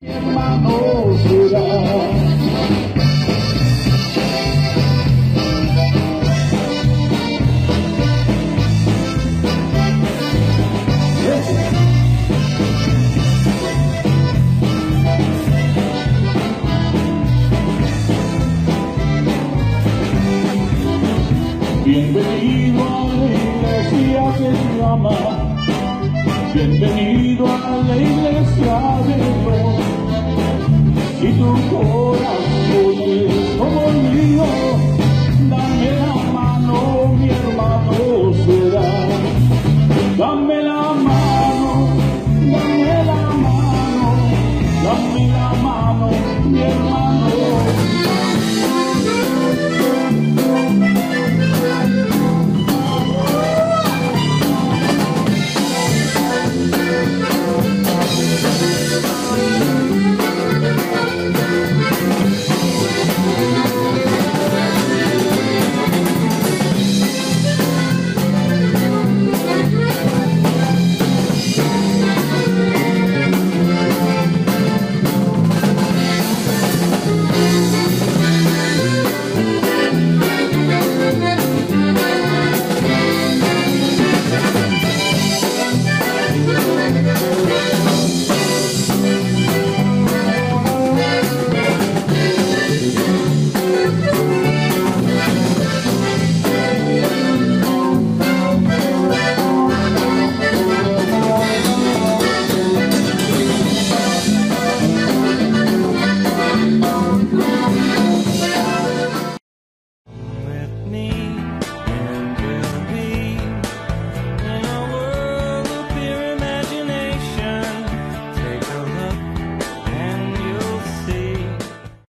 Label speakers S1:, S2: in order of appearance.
S1: hermano será. Bienvenido a la iglesia que te ama, bienvenido a la iglesia de Dios. Si tu corazón es como el mío, dame la mano, mi hermano será. Dame la mano, dame la mano, dame la mano, mi hermano.